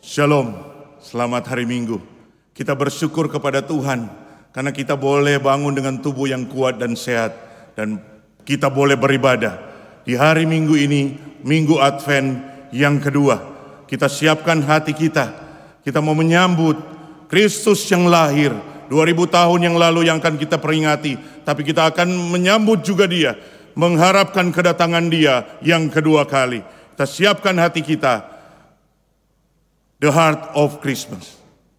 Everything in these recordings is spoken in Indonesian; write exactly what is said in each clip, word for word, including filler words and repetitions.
Shalom, selamat hari Minggu. Kita bersyukur kepada Tuhan karena kita boleh bangun dengan tubuh yang kuat dan sehat, dan kita boleh beribadah di hari Minggu ini, Minggu Advent yang kedua. Kita siapkan hati kita, kita mau menyambut Kristus yang lahir dua ribu tahun yang lalu yang akan kita peringati, tapi kita akan menyambut juga Dia, mengharapkan kedatangan Dia yang kedua kali. Kita siapkan hati kita. The Heart of Christmas.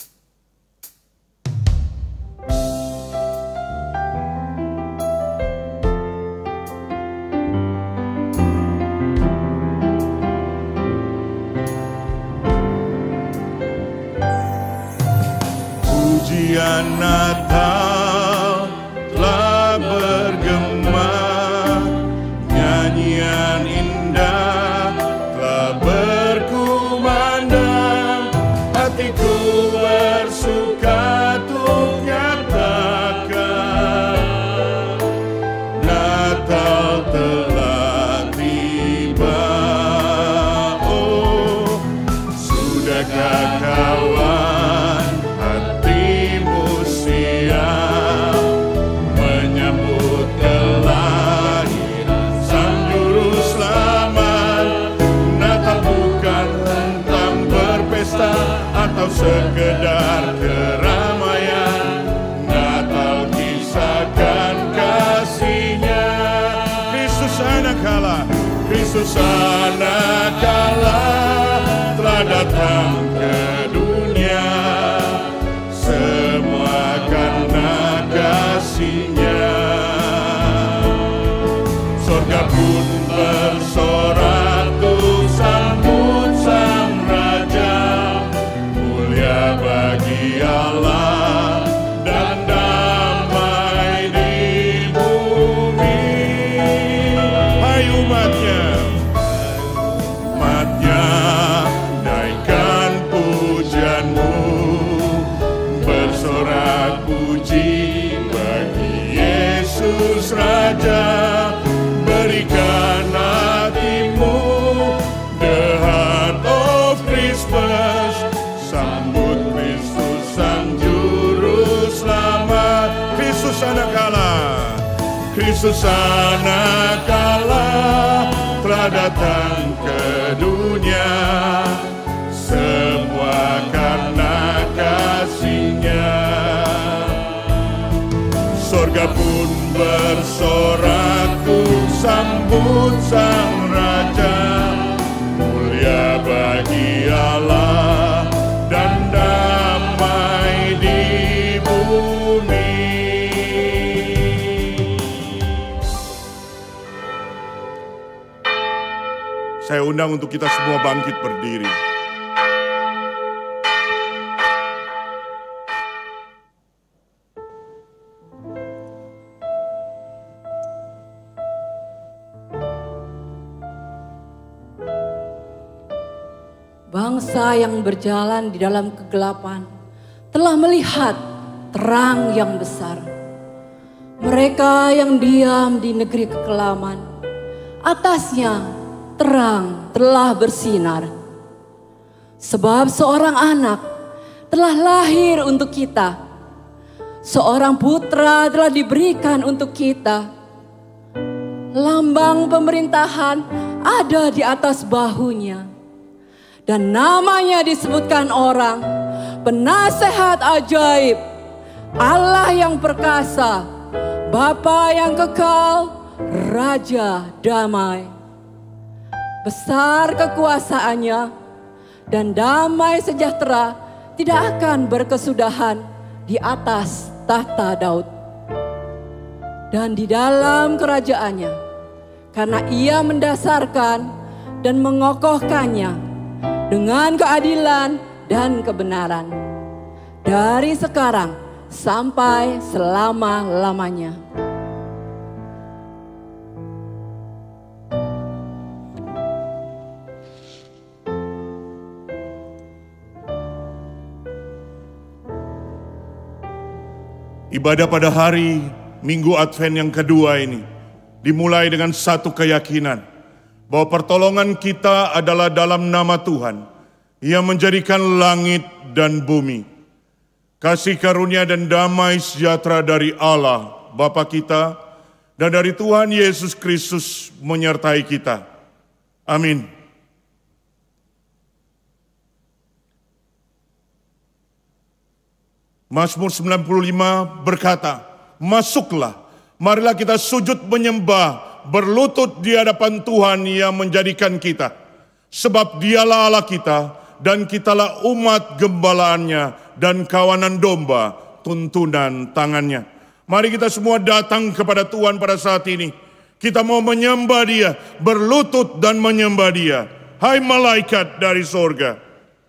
Pujian Natal telah bergema, nyanyian indah telah berkumandang, hatiku bersuka untuk nyatakan Natal telah tiba. Oh, sudahkah kawan hatimu siap menyambut kelahiran Sang Juru Selamat? Natal bukan tentang berpesta atau sekedar keramaian. Natal kisahkan kasih-Nya. Kristus anak Allah, Kristus anak Allah telah datang ke dunia, semua karena kasih-Nya. Surga pun bersorak untuk sambut Sang Raja, mulia bagi Allah dan damai di bumi. Hai umatnya, umatnya, naikkan pujianmu, bersorak puji bagi Yesus Raja. Berikan hatimu the heart of Christmas, sambut Kristus Sang Juru Selamat. Kristus anak Allah, Kristus anak Allah telah datang ke dunia, semua karena kasih-Nya. Surga pun bersorak untuk sambut Sang Raja, mulia bagi Allah dan damai di bumi. Saya undang untuk kita semua bangkit berdiri. Bangsa yang berjalan di dalam kegelapan telah melihat terang yang besar. Mereka yang diam di negeri kekelaman, atasnya terang telah bersinar. Sebab seorang anak telah lahir untuk kita, seorang putra telah diberikan untuk kita. Lambang pemerintahan ada di atas bahunya, dan namanya disebutkan orang Penasehat Ajaib, Allah yang perkasa, Bapa yang kekal, Raja damai. Besar kekuasaannya dan damai sejahtera tidak akan berkesudahan di atas tahta Daud dan di dalam kerajaannya, karena Ia mendasarkan dan mengokohkannya dengan keadilan dan kebenaran dari sekarang sampai selama-lamanya. Ibadah pada hari Minggu Advent yang kedua ini dimulai dengan satu keyakinan bahwa pertolongan kita adalah dalam nama Tuhan, Ia menjadikan langit dan bumi. Kasih karunia dan damai sejahtera dari Allah Bapa kita dan dari Tuhan Yesus Kristus menyertai kita. Amin. Mazmur sembilan puluh lima berkata, masuklah, marilah kita sujud menyembah, berlutut di hadapan Tuhan yang menjadikan kita. Sebab dialah Allah kita, dan kitalah umat gembalaannya dan kawanan domba tuntunan tangannya. Mari kita semua datang kepada Tuhan pada saat ini. Kita mau menyembah Dia, berlutut dan menyembah Dia. Hai malaikat dari sorga.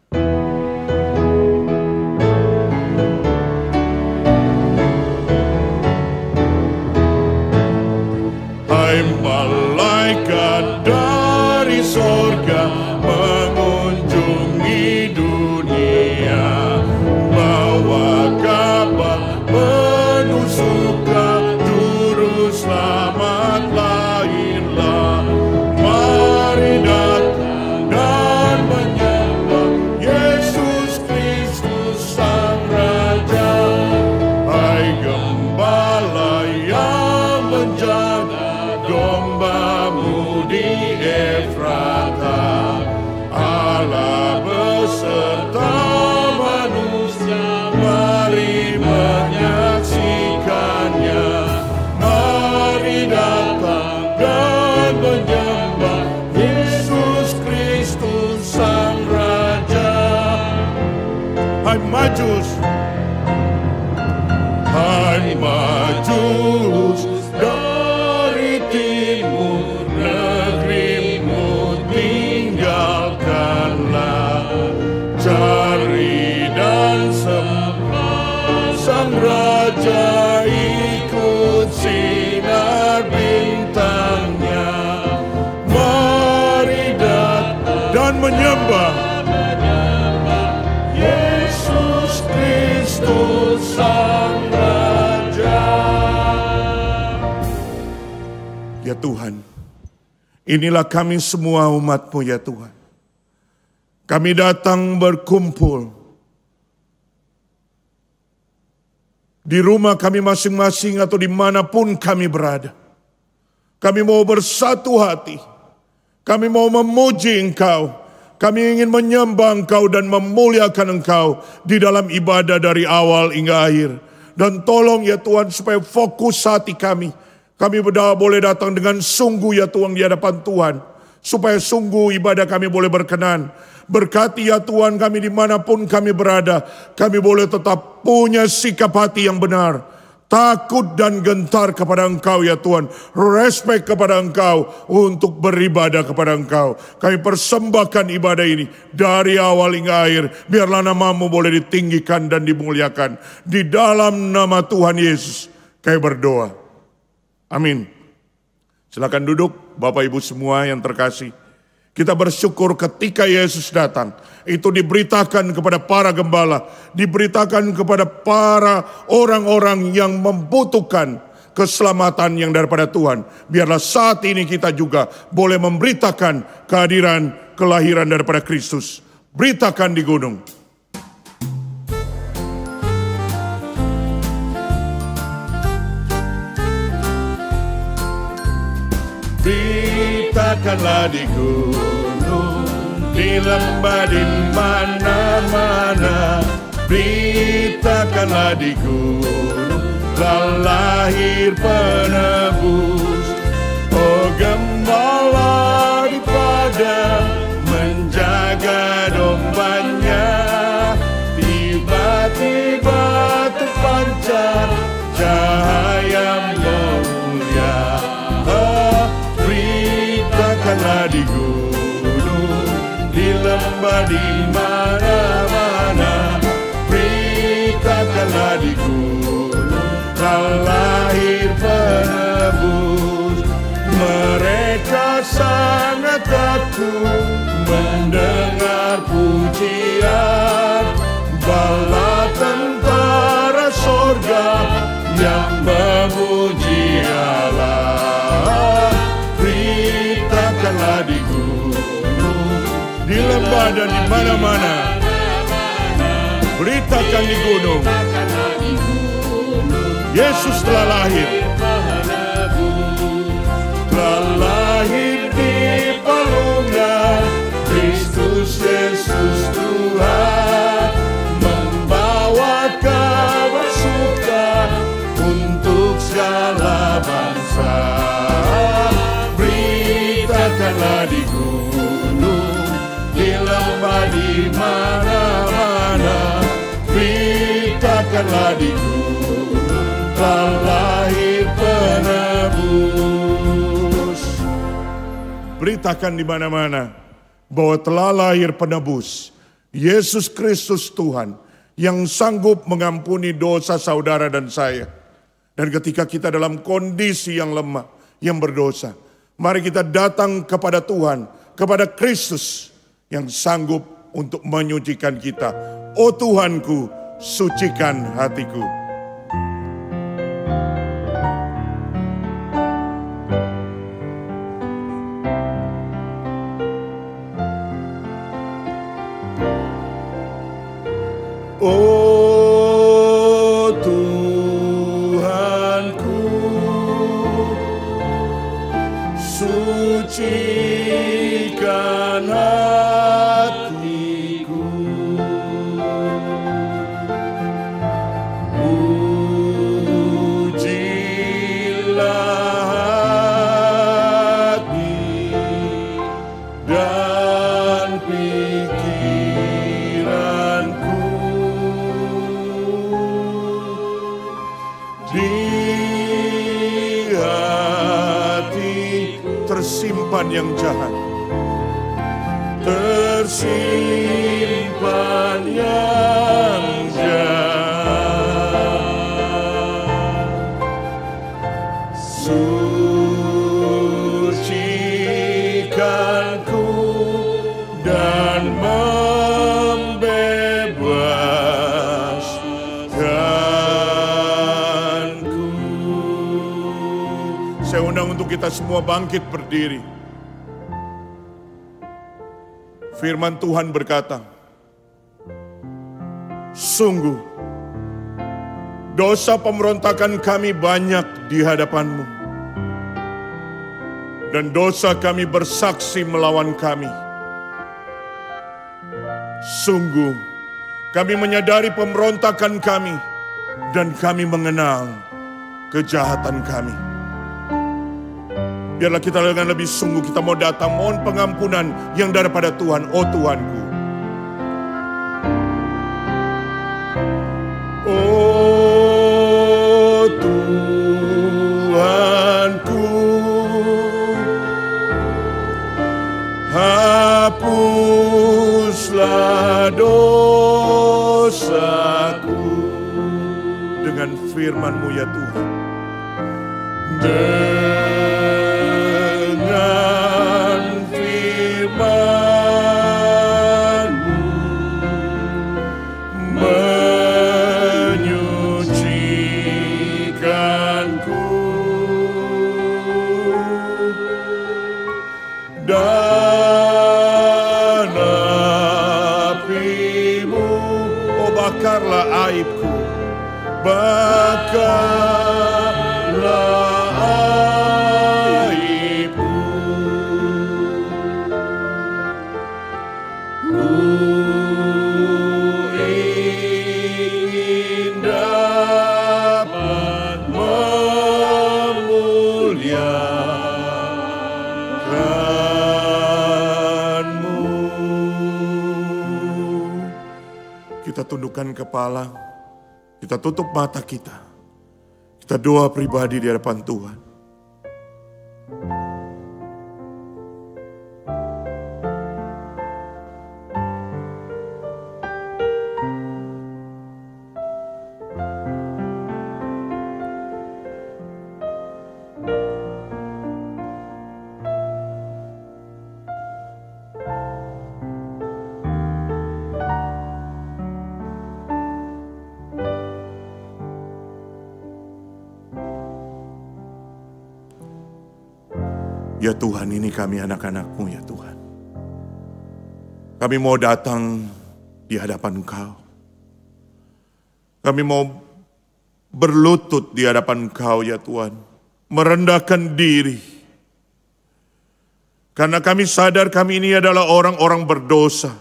Hai malaikat dari sorga, mengunjungi dunia, bawa kabar penuh suka, juru selamat lahirlah. Mari datang dan menyembah Yesus Kristus Sang Raja. Hai gembala yang menjaga dombamu di Efrata, Allah beserta manusia, mari menyaksikannya. Mari datang dan menyembah Yesus Kristus Sang Raja. Hai Majus, hai Majus dari timur, negerimu tinggalkanlah. Cari dan sembah Sang Raja, ikut sinar bintangnya. Mari datang dan menyembah Yesus Kristus Sang Raja. Ya Tuhan, inilah kami semua umat-Mu ya Tuhan. Kami datang berkumpul di rumah kami masing-masing atau dimanapun kami berada. Kami mau bersatu hati. Kami mau memuji Engkau. Kami ingin menyembah Engkau dan memuliakan Engkau di dalam ibadah dari awal hingga akhir. Dan tolong ya Tuhan supaya fokus hati kami. Kami boleh datang dengan sungguh ya Tuhan di hadapan Tuhan. Supaya sungguh ibadah kami boleh berkenan. Berkati ya Tuhan kami dimanapun kami berada. Kami boleh tetap punya sikap hati yang benar. Takut dan gentar kepada Engkau ya Tuhan. Respect kepada Engkau untuk beribadah kepada Engkau. Kami persembahkan ibadah ini dari awal hingga akhir. Biarlah nama-Mu boleh ditinggikan dan dimuliakan. Di dalam nama Tuhan Yesus kami berdoa. Amin. Silakan duduk Bapak Ibu semua yang terkasih. Kita bersyukur ketika Yesus datang. Itu diberitakan kepada para gembala. Diberitakan kepada para orang-orang yang membutuhkan keselamatan yang daripada Tuhan. Biarlah saat ini kita juga boleh memberitakan kehadiran, kelahiran daripada Kristus. Beritakan di gunung. Beritakanlah di gunung, di lembah, di mana-mana. Beritakanlah di gunung, telah lahir penebus. Oh gembala di padang, menjaga dombanya. Tiba-tiba terpancar cahaya mulia. Beritakanlah di gunung, di lembah, di mana-mana. Beritakanlah di gunung, telah lahir penebus. Mereka sangat takut mendengar pujian bala tentara sorga yang memuji Allah. Beritakanlah di gunung, di lembah dan di mana-mana. Beritakan di gunung, Yesus telah lahir. Telah lahir di palungan, Kristus Yesus Tuhan, membawa kabar suka untuk segala bangsa. Beritakanlah di gunung, di lembah, di mana-mana. Beritakanlah di gunung, telah lahir penebus. Beritakan di mana-mana bahwa telah lahir penebus, Yesus Kristus Tuhan, yang sanggup mengampuni dosa saudara dan saya. Dan ketika kita dalam kondisi yang lemah, yang berdosa, mari kita datang kepada Tuhan, kepada Kristus yang sanggup untuk menyucikan kita. Oh Tuhanku, sucikan hatiku. Oh Tuhanku, sucikan hatiku. Ujilah hati dan pikiranku. Di hati tersimpan yang jahat, tersimpan yang jahat. Sucikanku dan membebaskanku. Saya undang untuk kita semua bangkit berdiri. Firman Tuhan berkata, sungguh dosa pemberontakan kami banyak di hadapan-Mu, dan dosa kami bersaksi melawan kami. Sungguh kami menyadari pemberontakan kami, dan kami mengenal kejahatan kami. Biarlah kita dengan lebih sungguh kita mau datang, mohon pengampunan yang daripada Tuhan. Oh Tuhanku, oh Tuhanku, hapuslah dosaku. Dengan firman-Mu ya Tuhan, dengan firman-Mu menyucikanku, dan api-Mu, oh bakarlah aibku, bakarlah aibku. Ku ingin dapat memuliakan-Mu. Kita tundukkan kepala, kita tutup mata kita, kita doa pribadi di hadapan Tuhan. Ya Tuhan, ini kami anak-anak-Mu ya Tuhan. Kami mau datang di hadapan Engkau. Kami mau berlutut di hadapan Engkau ya Tuhan. Merendahkan diri. Karena kami sadar kami ini adalah orang-orang berdosa.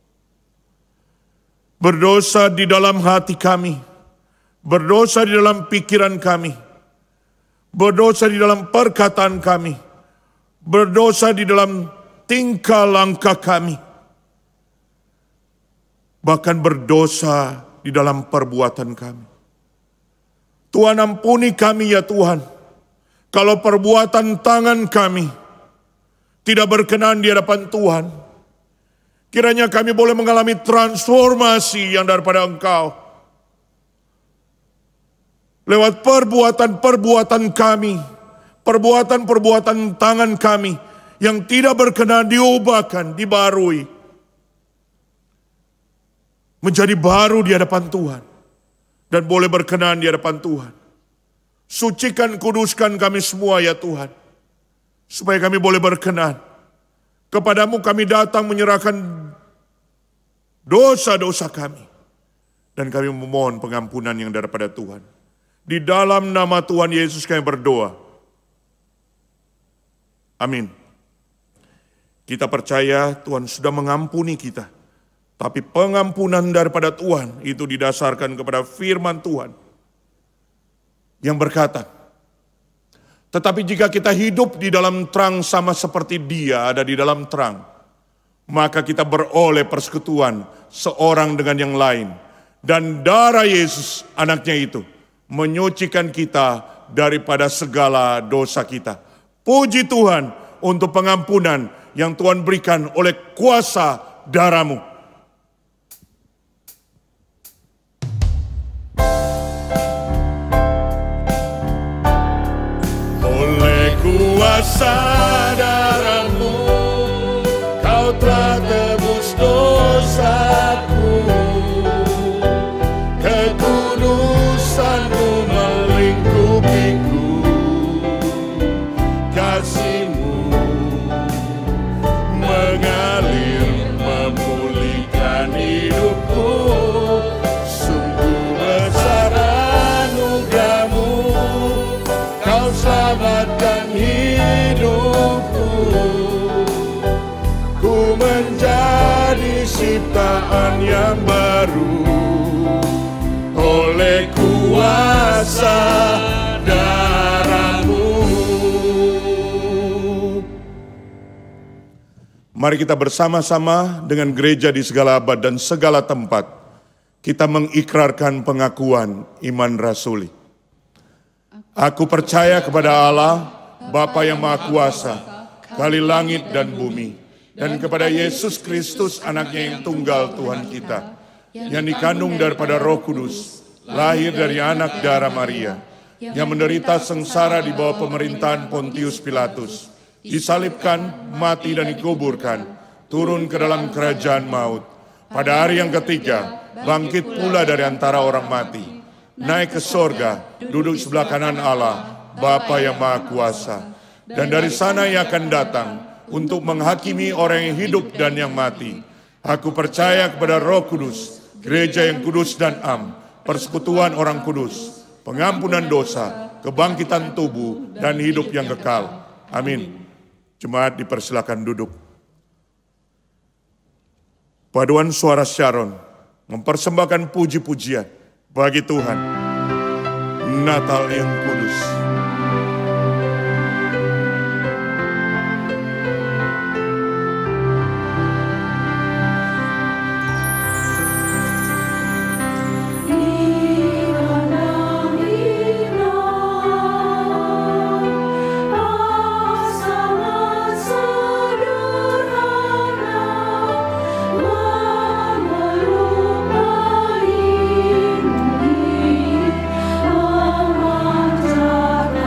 Berdosa di dalam hati kami. Berdosa di dalam pikiran kami. Berdosa di dalam perkataan kami. Berdosa di dalam tingkah langkah kami. Bahkan berdosa di dalam perbuatan kami. Tuhan ampuni kami ya Tuhan. Kalau perbuatan tangan kami tidak berkenan di hadapan Tuhan. Kiranya kami boleh mengalami transformasi yang daripada Engkau. Lewat perbuatan-perbuatan kami. Perbuatan-perbuatan tangan kami. Yang tidak berkenan diubahkan, dibarui. Menjadi baru di hadapan Tuhan. Dan boleh berkenan di hadapan Tuhan. Sucikan, kuduskan kami semua ya Tuhan. Supaya kami boleh berkenan. Kepadamu kami datang menyerahkan dosa-dosa kami. Dan kami memohon pengampunan yang daripada Tuhan. Di dalam nama Tuhan Yesus kami berdoa. Amin. Kita percaya Tuhan sudah mengampuni kita. Tapi pengampunan daripada Tuhan itu didasarkan kepada firman Tuhan. Yang berkata, tetapi jika kita hidup di dalam terang sama seperti Dia ada di dalam terang, maka kita beroleh persekutuan seorang dengan yang lain. Dan darah Yesus anaknya itu menyucikan kita daripada segala dosa kita. Puji Tuhan untuk pengampunan yang Tuhan berikan oleh kuasa darah-Mu. Kuasa darah-Mu, Kau telah tebus dosaku. Kekudusan-Mu melingkupiku. Kasih-Mu mengalir memulihkan hidupku. Sungguh besar anugerah-Mu, Kau selamatkan hidupku. Ku menjadi ciptaan yang baru oleh kuasa darah-Mu. Mari kita bersama-sama dengan gereja di segala abad dan segala tempat, kita mengikrarkan pengakuan iman rasuli. Aku percaya kepada Allah, Bapa yang Maha Kuasa, Kali langit dan bumi, dan kepada Yesus Kristus anaknya yang tunggal Tuhan kita, yang dikandung daripada Roh Kudus, lahir dari anak darah Maria, yang menderita sengsara di bawah pemerintahan Pontius Pilatus, disalibkan, mati dan dikuburkan, turun ke dalam kerajaan maut. Pada hari yang ketiga, bangkit pula dari antara orang mati, naik ke sorga, duduk sebelah kanan Allah, Bapa yang Maha Kuasa. Dan dari sana Ia akan datang untuk menghakimi orang yang hidup dan yang mati. Aku percaya kepada Roh Kudus, gereja yang kudus dan am, persekutuan orang kudus, pengampunan dosa, kebangkitan tubuh, dan hidup yang kekal. Amin. Jemaat dipersilakan duduk. Paduan suara Sharon mempersembahkan puji-pujian bagi Tuhan. Natal yang kudus. Memancarkan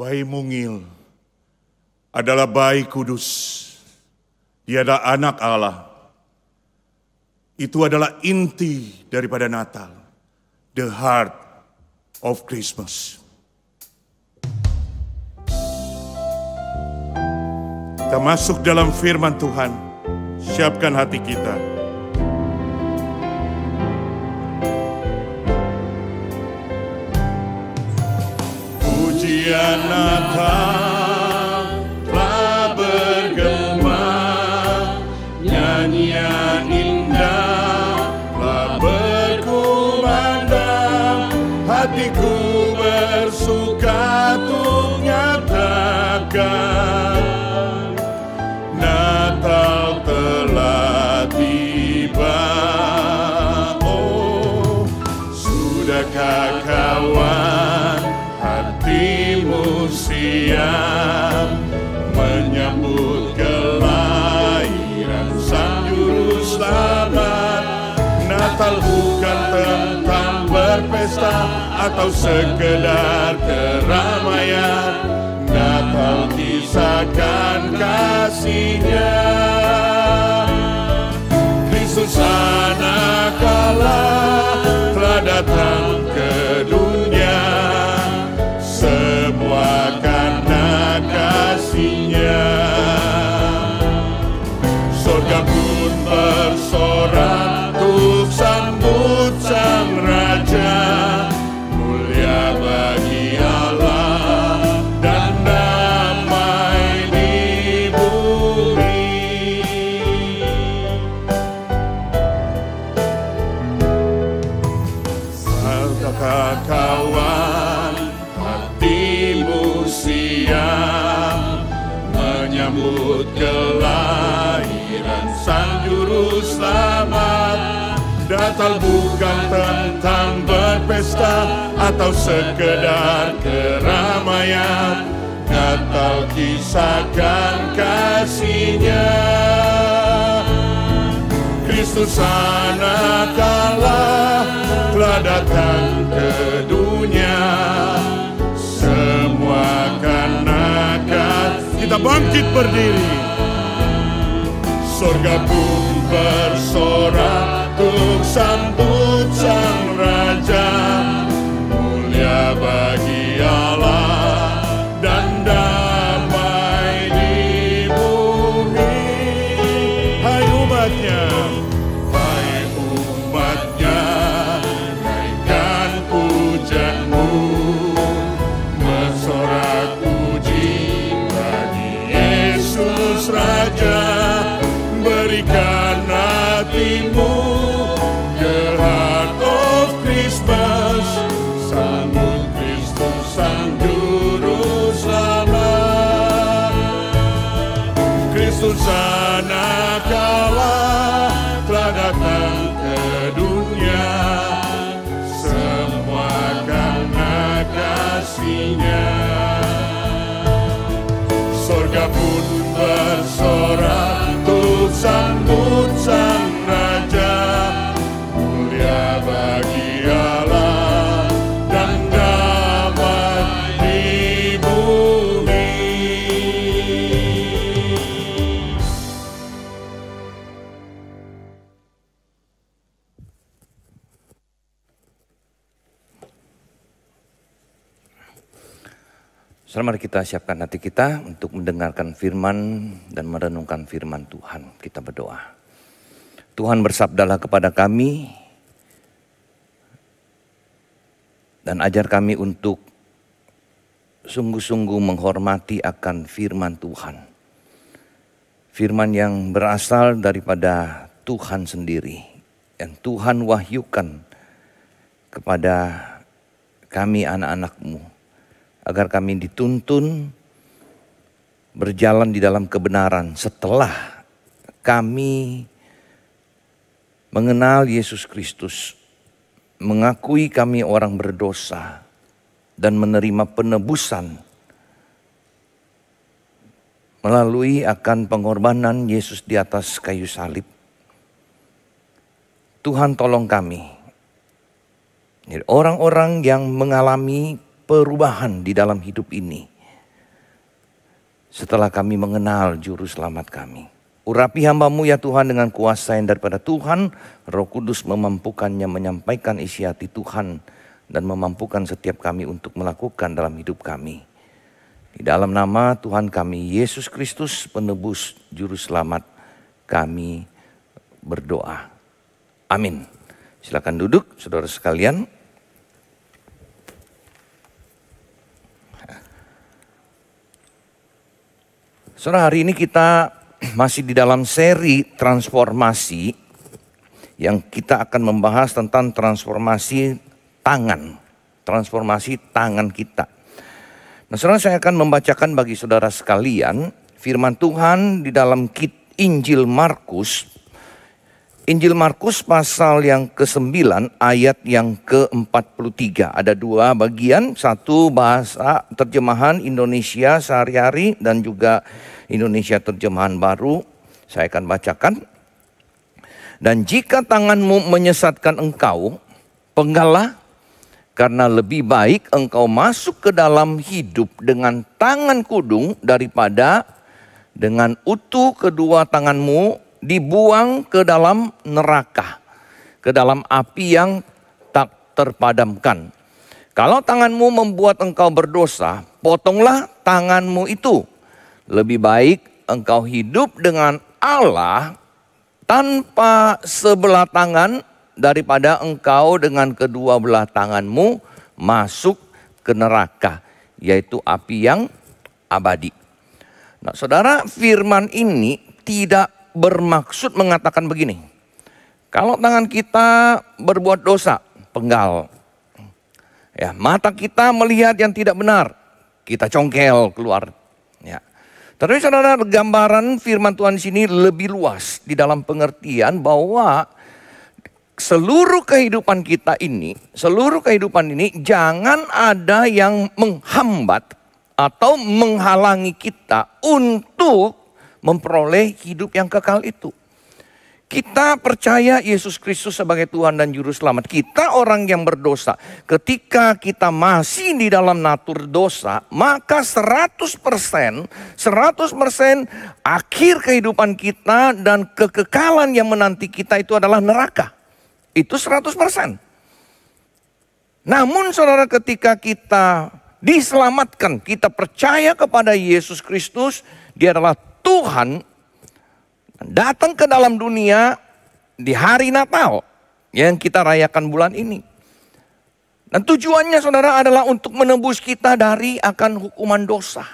Bayi mungil adalah bayi kudus. Dia adalah anak Allah. Itu adalah inti daripada Natal. The heart of Christmas. Kita masuk dalam firman Tuhan. Siapkan hati kita. Pujian Natal telah bergema, nyanyian indah telah berkumandang, hatiku bersuka untuk nyatakan Natal telah tiba. Oh, sudahkah kawan hatimu siap menyambut kelahiran Sang Juru Selamat? Natal bukan tentang berpesta atau sekedar keramaian. Natal kisahkan kasih-Nya. Kristus anak Allah telah datang ke dunia, semua karena kasih-Nya. Surga pun bersorak untuk sambut Sang Raja, mulia bagi Allah dan damai di bumi. Saudara kawan, hatimu siap menyambut kelahiran Sang Juru Selamat. Natal bukan tentang berpesta atau sekedar keramaian. Natal kisahkan kasih-Nya. Kristus anak Allah telah datang ke dunia, semua karena kasih. Kita bangkit berdiri. Surga pun bersorak untuk sambut Sang Raja, mulia bagi Allah dan damai di bumi. Hai umatnya, hai umatnya, naikkan pujianmu, bersorak puji bagi Yesus Raja. Berikan hatimu the heart of Christmas, sambut Kristus Sang Juru Selamat. Kristus anak Allah telah datang ke dunia, semua karena kasih-Nya. Surga pun bersorak untuk sambut Sang Raja, mulia bagi Allah dan damai di bumi. Selamat kita siapkan hati kita untuk mendengarkan firman dan merenungkan firman Tuhan. Kita berdoa. Tuhan, bersabdalah kepada kami dan ajar kami untuk sungguh-sungguh menghormati akan firman Tuhan. Firman yang berasal daripada Tuhan sendiri, yang Tuhan wahyukan kepada kami anak-anak-Mu, agar kami dituntun berjalan di dalam kebenaran setelah kami mengenal Yesus Kristus, mengakui kami orang berdosa, dan menerima penebusan melalui akan pengorbanan Yesus di atas kayu salib. Tuhan, tolong kami, orang-orang yang mengalami perubahan di dalam hidup ini, setelah kami mengenal juru selamat kami. Urapi hamba-Mu ya Tuhan dengan kuasa yang daripada Tuhan. Roh Kudus memampukannya menyampaikan isi hati Tuhan dan memampukan setiap kami untuk melakukan dalam hidup kami. Di dalam nama Tuhan kami Yesus Kristus penebus juru selamat kami berdoa. Amin. Silakan duduk saudara sekalian. Saudara, hari ini kita masih di dalam seri transformasi yang kita akan membahas tentang transformasi tangan. Transformasi tangan kita. Nah, saudara, saya akan membacakan bagi saudara sekalian firman Tuhan di dalam Injil Markus. Injil Markus pasal yang kesembilan ayat yang ke empat puluh tiga. Ada dua bagian, satu bahasa terjemahan Indonesia sehari-hari dan juga Indonesia terjemahan baru. Saya akan bacakan. Dan jika tanganmu menyesatkan engkau, penggallah, karena lebih baik engkau masuk ke dalam hidup dengan tangan kudung daripada dengan utuh kedua tanganmu dibuang ke dalam neraka, ke dalam api yang tak terpadamkan. Kalau tanganmu membuat engkau berdosa, potonglah tanganmu itu. Lebih baik engkau hidup dengan Allah tanpa sebelah tangan daripada engkau dengan kedua belah tanganmu masuk ke neraka, yaitu api yang abadi. Nah, saudara, firman ini tidak bermaksud mengatakan begini. Kalau tangan kita berbuat dosa, penggal. Ya, mata kita melihat yang tidak benar, kita congkel keluar. Ya. Tapi saudara, gambaran firman Tuhan di sini lebih luas di dalam pengertian bahwa seluruh kehidupan kita ini, seluruh kehidupan ini jangan ada yang menghambat atau menghalangi kita untuk memperoleh hidup yang kekal itu. Kita percaya Yesus Kristus sebagai Tuhan dan Juru Selamat. Kita orang yang berdosa. Ketika kita masih di dalam natur dosa, maka seratus persen, seratus persen akhir kehidupan kita dan kekekalan yang menanti kita itu adalah neraka. Itu seratus persen. Namun saudara, ketika kita diselamatkan, kita percaya kepada Yesus Kristus, Dia adalah Tuhan, datang ke dalam dunia di hari Natal yang kita rayakan bulan ini. Dan tujuannya saudara adalah untuk menebus kita dari akan hukuman dosa.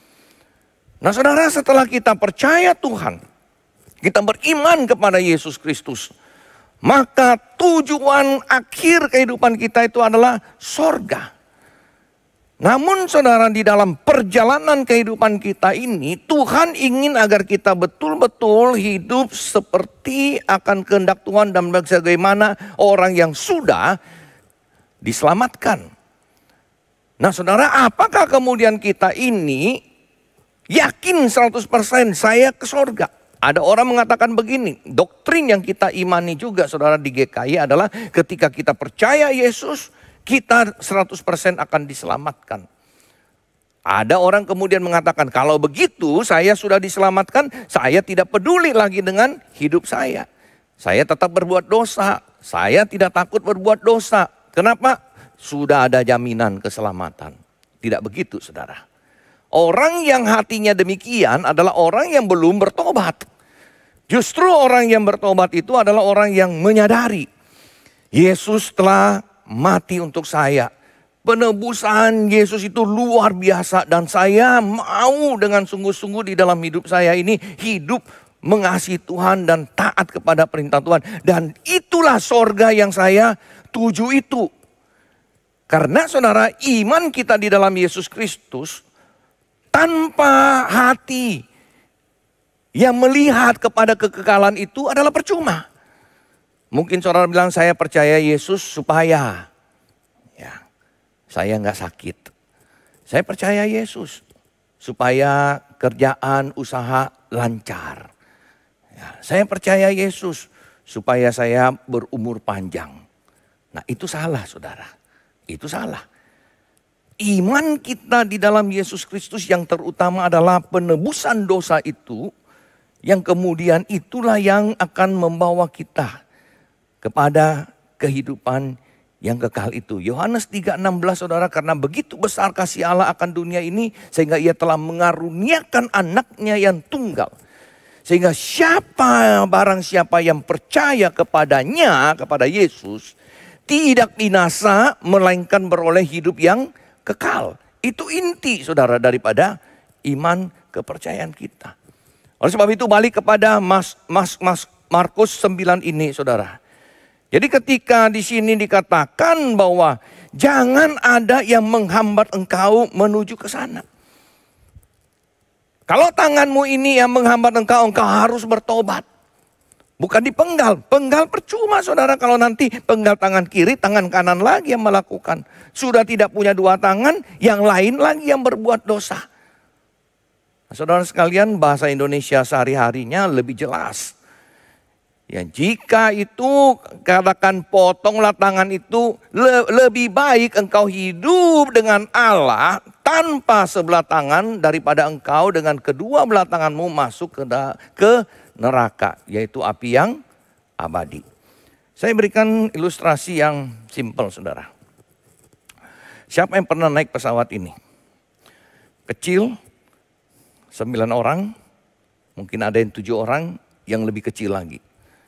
Nah saudara, setelah kita percaya Tuhan, kita beriman kepada Yesus Kristus, maka tujuan akhir kehidupan kita itu adalah sorga. Namun saudara, di dalam perjalanan kehidupan kita ini, Tuhan ingin agar kita betul-betul hidup seperti akan kehendak Tuhan dan bagaimana orang yang sudah diselamatkan. Nah saudara, apakah kemudian kita ini yakin seratus persen saya ke sorga? Ada orang mengatakan begini, doktrin yang kita imani juga saudara di G K I adalah ketika kita percaya Yesus, kita seratus persen akan diselamatkan. Ada orang kemudian mengatakan, kalau begitu saya sudah diselamatkan, saya tidak peduli lagi dengan hidup saya. Saya tetap berbuat dosa, saya tidak takut berbuat dosa. Kenapa? Sudah ada jaminan keselamatan. Tidak begitu saudara. Orang yang hatinya demikian adalah orang yang belum bertobat. Justru orang yang bertobat itu adalah orang yang menyadari Yesus telah mati untuk saya. Penebusan Yesus itu luar biasa dan saya mau dengan sungguh-sungguh di dalam hidup saya ini hidup mengasihi Tuhan dan taat kepada perintah Tuhan. Dan itulah sorga yang saya tuju itu. Karena saudara, iman kita di dalam Yesus Kristus tanpa hati yang melihat kepada kekekalan itu adalah percuma. Mungkin saudara bilang, saya percaya Yesus supaya ya, saya nggak sakit. Saya percaya Yesus supaya kerjaan, usaha lancar. Ya, saya percaya Yesus supaya saya berumur panjang. Nah itu salah saudara, itu salah. iman kita di dalam Yesus Kristus yang terutama adalah penebusan dosa itu, yang kemudian itulah yang akan membawa kita kepada kehidupan yang kekal itu. Yohanes tiga enam belas saudara, karena begitu besar kasih Allah akan dunia ini sehingga ia telah mengaruniakan anaknya yang tunggal. Sehingga siapa barang siapa yang percaya kepadanya, kepada Yesus, tidak binasa melainkan beroleh hidup yang kekal. Itu inti saudara daripada iman kepercayaan kita. Oleh sebab itu balik kepada Mas, Mas, Mas Markus sembilan ini saudara. Jadi ketika di sini dikatakan bahwa jangan ada yang menghambat engkau menuju ke sana. Kalau tanganmu ini yang menghambat engkau, engkau harus bertobat. Bukan dipenggal. Penggal percuma saudara kalau nanti penggal tangan kiri, tangan kanan lagi yang melakukan. Sudah tidak punya dua tangan, yang lain lagi yang berbuat dosa. Nah, saudara sekalian, bahasa Indonesia sehari-harinya lebih jelas. Ya, jika itu katakan potonglah tangan itu, le, lebih baik engkau hidup dengan Allah tanpa sebelah tangan daripada engkau dengan kedua belah tanganmu masuk ke, da, ke neraka, yaitu api yang abadi. Saya berikan ilustrasi yang simpel saudara. Siapa yang pernah naik pesawat ini? Kecil, sembilan orang, mungkin ada yang tujuh orang, yang lebih kecil lagi.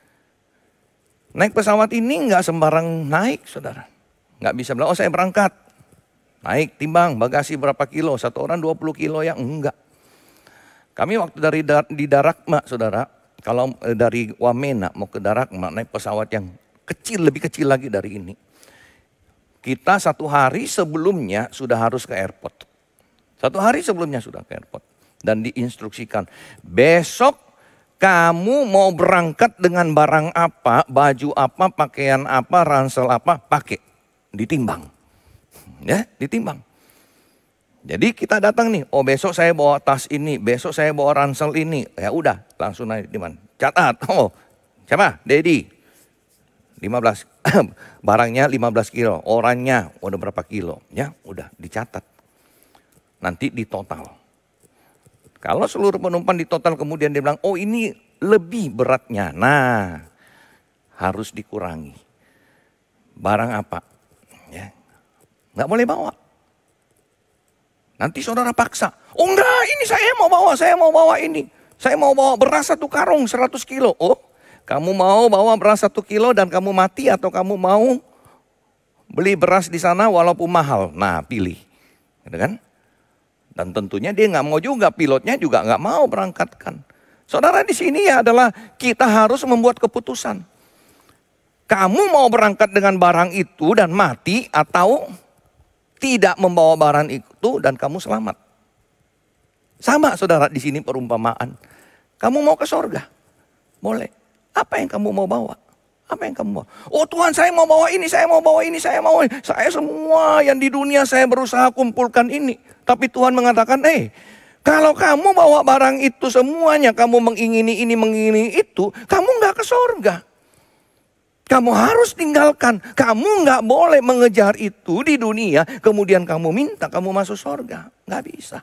Naik pesawat ini nggak sembarang naik saudara. Nggak bisa bilang, oh saya berangkat. Naik, timbang, bagasi berapa kilo, satu orang dua puluh kilo ya, enggak. Kami waktu dari di Darakma saudara, kalau dari Wamena mau ke Darakma naik pesawat yang kecil, lebih kecil lagi dari ini. Kita satu hari sebelumnya sudah harus ke airport. Satu hari sebelumnya sudah ke airport. Dan diinstruksikan, besok kamu mau berangkat dengan barang apa, baju apa, pakaian apa, ransel apa, pakai. Ditimbang. Ya, ditimbang. Jadi kita datang nih, oh besok saya bawa tas ini, besok saya bawa ransel ini. Ya udah, langsung naik timbang. Catat, oh siapa? Dedi. lima belas, barangnya lima belas kilo, orangnya udah berapa kilo. Ya udah, dicatat. Nanti ditotal. Kalau seluruh penumpang di total kemudian dia bilang, oh ini lebih beratnya. Nah, harus dikurangi. Barang apa? Ya, nggak boleh bawa. Nanti saudara paksa. Oh enggak, ini saya mau bawa, saya mau bawa ini. Saya mau bawa beras satu karung seratus kilo. Oh, kamu mau bawa beras satu kilo dan kamu mati atau kamu mau beli beras di sana walaupun mahal? Nah, pilih. Gitu kan? Dan tentunya dia nggak mau juga, pilotnya juga nggak mau berangkatkan. Saudara di sini ya adalah kita harus membuat keputusan. Kamu mau berangkat dengan barang itu dan mati atau tidak membawa barang itu dan kamu selamat. Sama saudara di sini perumpamaan. Kamu mau ke sorga? Boleh. Apa yang kamu mau bawa? Apa yang kamu mau? Oh Tuhan saya mau bawa ini, saya mau bawa ini, saya mau ini. Saya semua yang di dunia saya berusaha kumpulkan ini. Tapi Tuhan mengatakan, eh kalau kamu bawa barang itu semuanya, kamu mengingini ini, mengingini itu, kamu nggak ke sorga. Kamu harus tinggalkan. Kamu nggak boleh mengejar itu di dunia, kemudian kamu minta kamu masuk sorga. Nggak bisa.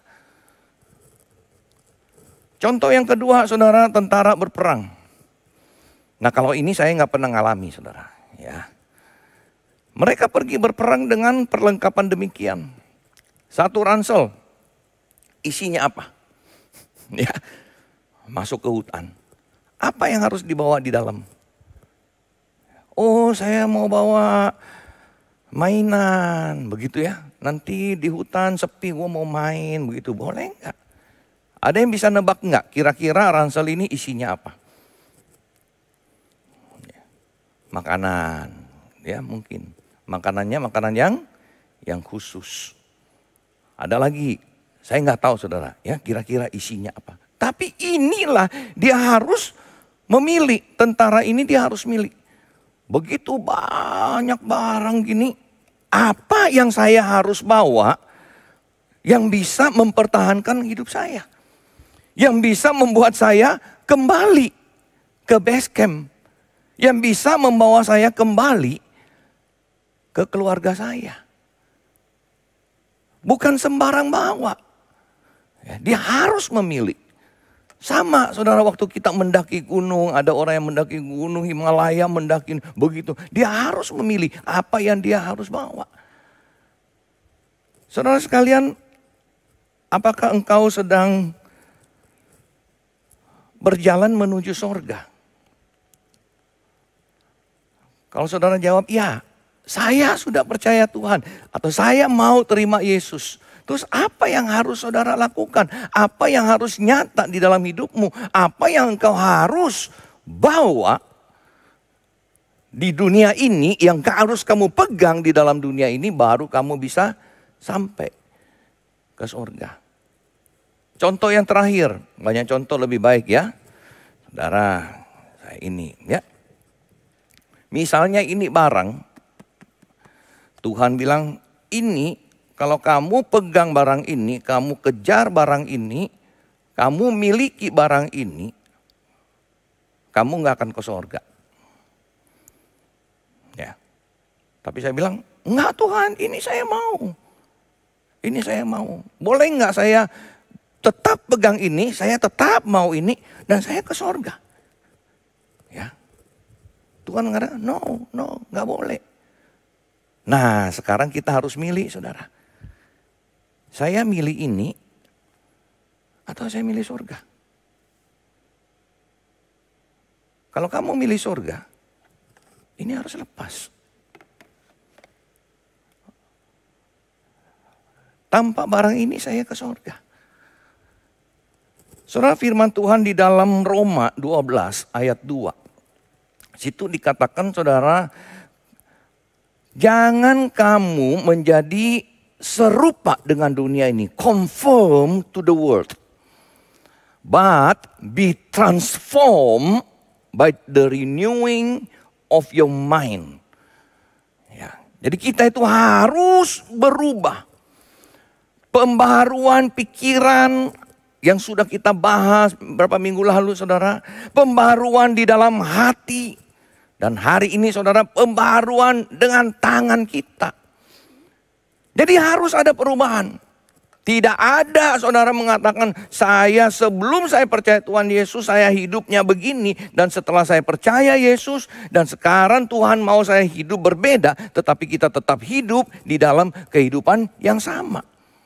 Contoh yang kedua saudara, tentara berperang. Nah kalau ini saya nggak pernah ngalami saudara. Ya. Mereka pergi berperang dengan perlengkapan demikian. Satu ransel, isinya apa? Ya, masuk ke hutan. Apa yang harus dibawa di dalam? Oh saya mau bawa mainan, begitu ya. Nanti di hutan sepi, gue mau main, begitu. Boleh nggak? Ada yang bisa nebak nggak? Kira-kira ransel ini isinya apa? Makanan, ya mungkin. Makanannya makanan yang yang khusus. Ada lagi, saya nggak tahu saudara, ya kira-kira isinya apa. Tapi inilah dia harus memilih, tentara ini dia harus milih. Begitu banyak barang gini, apa yang saya harus bawa yang bisa mempertahankan hidup saya. Yang bisa membuat saya kembali ke base camp. Yang bisa membawa saya kembali ke keluarga saya. Bukan sembarang bawa. Ya, dia harus memilih. Sama saudara, waktu kita mendaki gunung, ada orang yang mendaki gunung Himalaya, mendaki begitu. Dia harus memilih apa yang dia harus bawa. Saudara sekalian, apakah engkau sedang berjalan menuju sorga? Kalau saudara jawab, ya, saya sudah percaya Tuhan. Atau saya mau terima Yesus. Terus apa yang harus saudara lakukan? Apa yang harus nyata di dalam hidupmu? Apa yang engkau harus bawa di dunia ini, yang harus kamu pegang di dalam dunia ini, baru kamu bisa sampai ke surga. Contoh yang terakhir, banyak contoh lebih baik ya. Saudara, saya ini ya. Misalnya ini barang, Tuhan bilang ini kalau kamu pegang barang ini, kamu kejar barang ini, kamu miliki barang ini, kamu gak akan ke surga. Ya. Tapi saya bilang, enggak Tuhan, ini saya mau. Ini saya mau. Boleh enggak saya tetap pegang ini, saya tetap mau ini, dan saya ke surga. Ya. Tuhan mengatakan, no, no, gak boleh. Nah, sekarang kita harus milih, saudara. Saya milih ini atau saya milih surga? Kalau kamu milih surga, ini harus lepas. Tanpa barang ini saya ke surga. Saudara, firman Tuhan di dalam Roma dua belas ayat dua. Situ dikatakan, saudara, jangan kamu menjadi serupa dengan dunia ini. Conform to the world. But be transformed by the renewing of your mind. Ya, jadi kita itu harus berubah. Pembaharuan pikiran yang sudah kita bahas beberapa minggu lalu, saudara. Pembaharuan di dalam hati. Dan hari ini, saudara, pembaharuan dengan tangan kita. Jadi harus ada perubahan. Tidak ada saudara mengatakan, saya sebelum saya percaya Tuhan Yesus, saya hidupnya begini. Dan setelah saya percaya Yesus, dan sekarang Tuhan mau saya hidup berbeda. Tetapi kita tetap hidup di dalam kehidupan yang sama.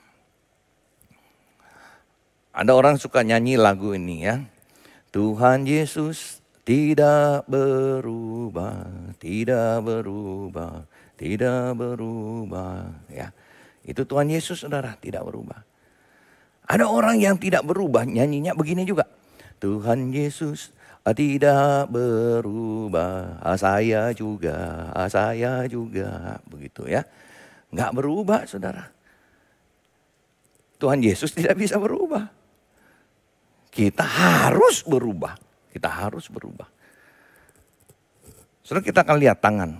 Ada orang suka nyanyi lagu ini ya. Tuhan Yesus tidak berubah, tidak berubah, tidak berubah. Ya, itu Tuhan Yesus, saudara, tidak berubah. Ada orang yang tidak berubah, nyanyinya begini juga. Tuhan Yesus tidak berubah, saya juga, saya juga, begitu ya. Nggak berubah, saudara. Tuhan Yesus tidak bisa berubah. Kita harus berubah. Kita harus berubah. Saudara, kita akan lihat tangan.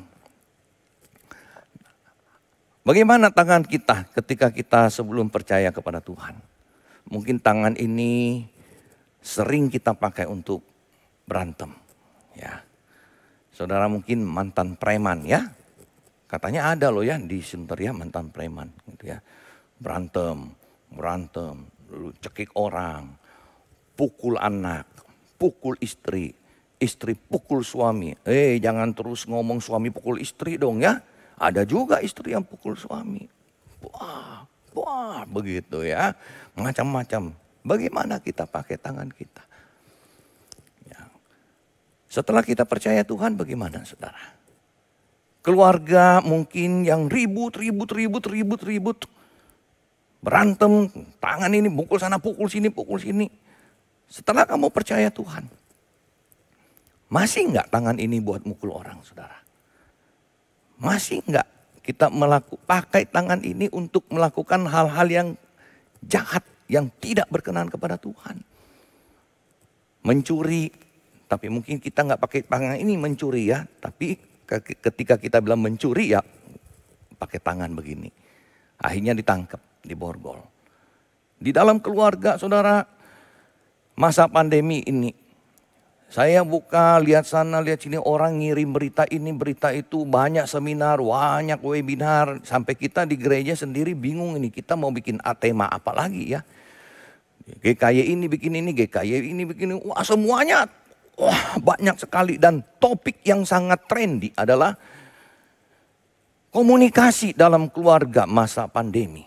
Bagaimana tangan kita ketika kita sebelum percaya kepada Tuhan? Mungkin tangan ini sering kita pakai untuk berantem. Ya, saudara mungkin mantan preman ya. Katanya ada loh ya di Sunter ya, mantan preman. Gitu ya. Berantem, berantem, lalu cekik orang, pukul anak, pukul istri, istri pukul suami. Eh jangan terus ngomong suami pukul istri dong ya. Ada juga istri yang pukul suami. Wah, wah begitu ya. Macam-macam. Bagaimana kita pakai tangan kita? Ya. Setelah kita percaya Tuhan, bagaimana saudara? Keluarga mungkin yang ribut, ribut, ribut, ribut, ribut. Berantem, tangan ini pukul sana, pukul sini, pukul sini. Setelah kamu percaya Tuhan, masih enggak tangan ini buat mukul orang, saudara? Masih enggak kita melaku, pakai tangan ini untuk melakukan hal-hal yang jahat, yang tidak berkenan kepada Tuhan? Mencuri, tapi mungkin kita enggak pakai tangan ini mencuri ya. Tapi ketika kita bilang mencuri ya, pakai tangan begini. Akhirnya ditangkap, diborgol. Di dalam keluarga, saudara, masa pandemi ini, Saya buka, lihat sana, lihat sini, orang ngirim berita ini, berita itu, banyak seminar, banyak webinar. Sampai kita di gereja sendiri bingung ini, kita mau bikin atema apa lagi ya. G K Y ini bikin ini, G K Y ini bikin ini, wah semuanya wah banyak sekali. Dan topik yang sangat trendy adalah komunikasi dalam keluarga masa pandemi.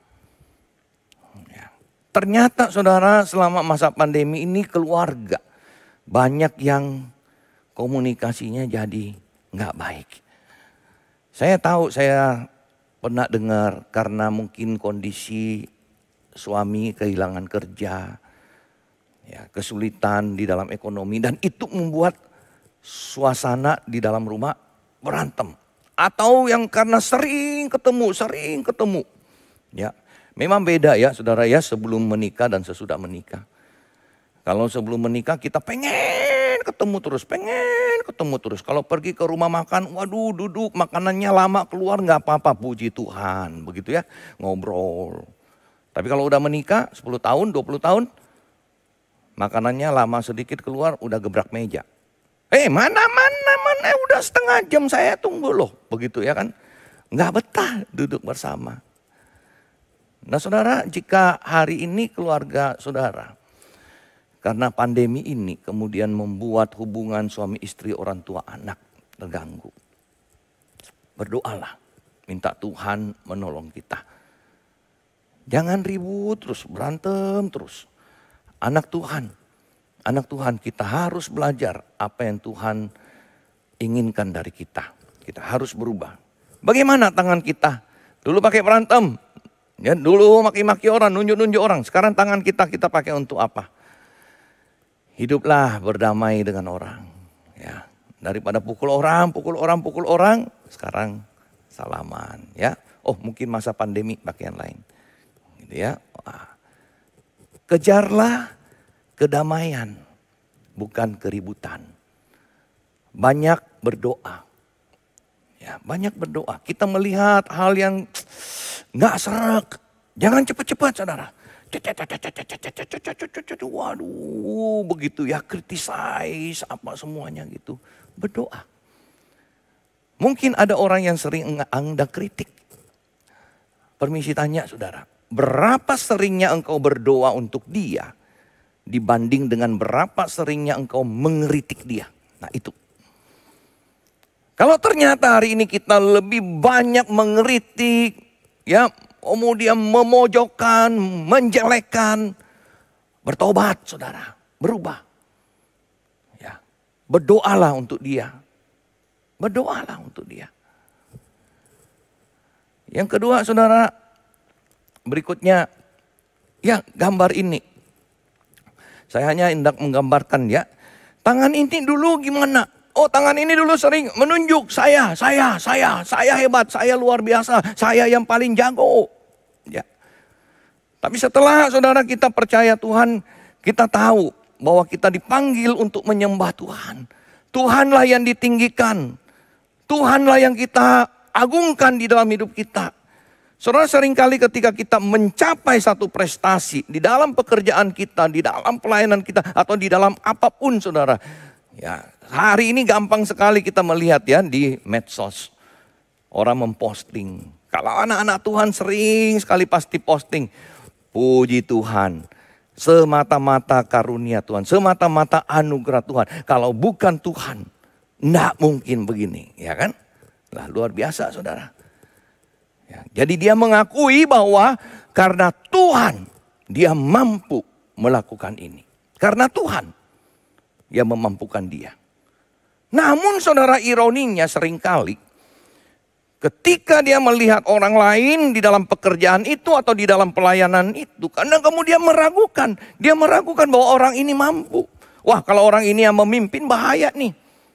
Ya. Ternyata saudara, selama masa pandemi ini keluarga banyak yang komunikasinya jadi nggak baik. Saya tahu, saya pernah dengar karena mungkin kondisi suami kehilangan kerja, ya, kesulitan di dalam ekonomi, dan itu membuat suasana di dalam rumah berantem. Atau yang karena sering ketemu, sering ketemu. Ya, memang beda ya saudara ya, sebelum menikah dan sesudah menikah. Kalau sebelum menikah kita pengen ketemu terus, pengen ketemu terus. Kalau pergi ke rumah makan, waduh duduk makanannya lama, keluar nggak apa-apa, puji Tuhan. Begitu ya, ngobrol. Tapi kalau udah menikah sepuluh tahun, dua puluh tahun, makanannya lama sedikit keluar, udah gebrak meja. Eh mana, mana, mana, udah setengah jam saya tunggu loh. Begitu ya kan, nggak betah duduk bersama. Nah saudara, jika hari ini keluarga saudara, karena pandemi ini kemudian membuat hubungan suami istri, orang tua, anak terganggu. Berdoalah, minta Tuhan menolong kita. Jangan ribut terus, berantem terus. Anak Tuhan, anak Tuhan, kita harus belajar apa yang Tuhan inginkan dari kita. Kita harus berubah. Bagaimana tangan kita? Dulu pakai berantem, ya, dulu maki-maki orang, nunjuk-nunjuk orang. Sekarang tangan kita kita pakai untuk apa? Hiduplah berdamai dengan orang. Ya, daripada pukul orang, pukul orang, pukul orang, sekarang salaman. Ya, oh mungkin masa pandemi pakai yang lain. Gitu ya. Wah. Kejarlah kedamaian, bukan keributan. Banyak berdoa. Ya, banyak berdoa. Kita melihat hal yang nggak serak, jangan cepat-cepat saudara. Waduh, begitu ya, criticize apa semuanya gitu. Berdoa. Mungkin ada orang yang sering Anda kritik. Permisi tanya saudara, berapa seringnya engkau berdoa untuk dia dibanding dengan berapa seringnya engkau mengkritik dia? Nah itu. Kalau ternyata hari ini kita lebih banyak mengkritik, ya, kemudian memojokkan, menjelekkan, bertobat saudara, berubah. Ya, berdoalah untuk dia. Berdoalah untuk dia. Yang kedua saudara, berikutnya, ya gambar ini. Saya hanya hendak menggambarkan ya, tangan ini dulu gimana? Oh tangan ini dulu sering menunjuk saya, saya, saya, saya hebat, saya luar biasa, saya yang paling jago. Ya. Tapi setelah saudara kita percaya Tuhan, kita tahu bahwa kita dipanggil untuk menyembah Tuhan. Tuhanlah yang ditinggikan, Tuhanlah yang kita agungkan di dalam hidup kita. Saudara, seringkali ketika kita mencapai satu prestasi di dalam pekerjaan kita, di dalam pelayanan kita, atau di dalam apapun saudara. Ya, hari ini gampang sekali kita melihat ya di medsos. Orang memposting. Kalau anak-anak Tuhan sering sekali pasti posting. Puji Tuhan. Semata-mata karunia Tuhan. Semata-mata anugerah Tuhan. Kalau bukan Tuhan, enggak mungkin begini. Ya kan? Lah luar biasa saudara. Ya, jadi dia mengakui bahwa karena Tuhan dia mampu melakukan ini. Karena Tuhan yang memampukan dia. Namun saudara, ironinya seringkali ketika dia melihat orang lain di dalam pekerjaan itu atau di dalam pelayanan itu, karena kemudian meragukan. Dia meragukan bahwa orang ini mampu. Wah, kalau orang ini yang memimpin bahaya nih.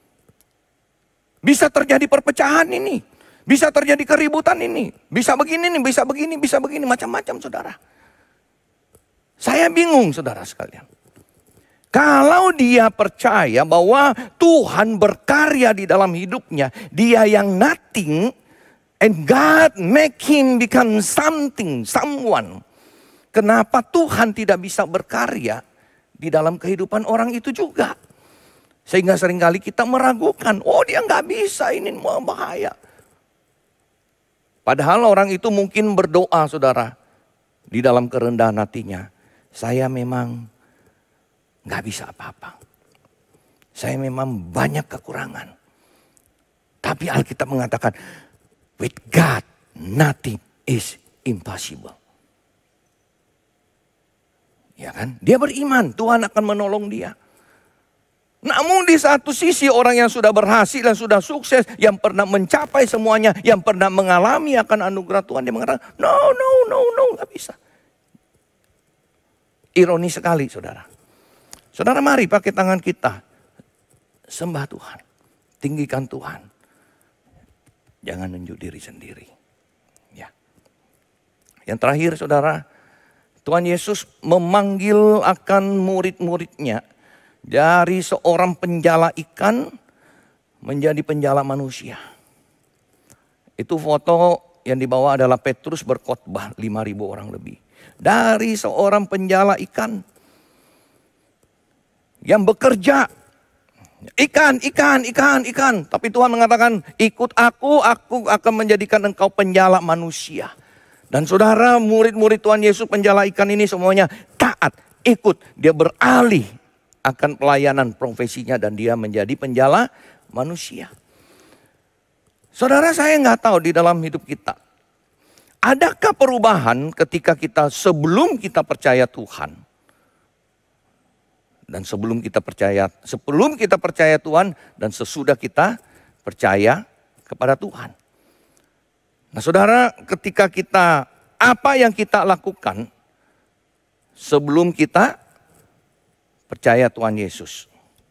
Bisa terjadi perpecahan ini. Bisa terjadi keributan ini. Bisa begini nih, bisa begini, bisa begini. Macam-macam saudara. Saya bingung saudara sekalian. Kalau dia percaya bahwa Tuhan berkarya di dalam hidupnya, dia yang nothing, and God make him become something, someone. Kenapa Tuhan tidak bisa berkarya di dalam kehidupan orang itu juga? Sehingga seringkali kita meragukan, oh dia nggak bisa, ini bahaya. Padahal orang itu mungkin berdoa saudara, di dalam kerendahan hatinya. Saya memang nggak bisa apa-apa. Saya memang banyak kekurangan. Tapi Alkitab mengatakan, with God nothing is impossible. Ya kan? Dia beriman, Tuhan akan menolong dia. Namun di satu sisi orang yang sudah berhasil dan sudah sukses, yang pernah mencapai semuanya, yang pernah mengalami akan anugerah Tuhan, dia mengatakan, no, no, no, no, gak bisa. Ironi sekali saudara. Saudara mari pakai tangan kita, sembah Tuhan, tinggikan Tuhan. Jangan nunjuk diri sendiri. Ya. Yang terakhir saudara, Tuhan Yesus memanggil akan murid-muridnya dari seorang penjala ikan menjadi penjala manusia. Itu foto yang dibawa adalah Petrus berkhotbah lima ribu orang lebih. Dari seorang penjala ikan yang bekerja. Ikan, ikan, ikan, ikan. Tapi Tuhan mengatakan, ikut aku, aku akan menjadikan engkau penjala manusia. Dan saudara, murid-murid Tuhan Yesus penjala ikan ini semuanya taat, ikut. Dia beralih akan pelayanan profesinya dan dia menjadi penjala manusia. Saudara, saya nggak tahu di dalam hidup kita, adakah perubahan ketika kita sebelum kita percaya Tuhan dan sebelum kita percaya sebelum kita percaya Tuhan dan sesudah kita percaya kepada Tuhan. Nah, saudara, ketika kita apa yang kita lakukan sebelum kita percaya Tuhan Yesus.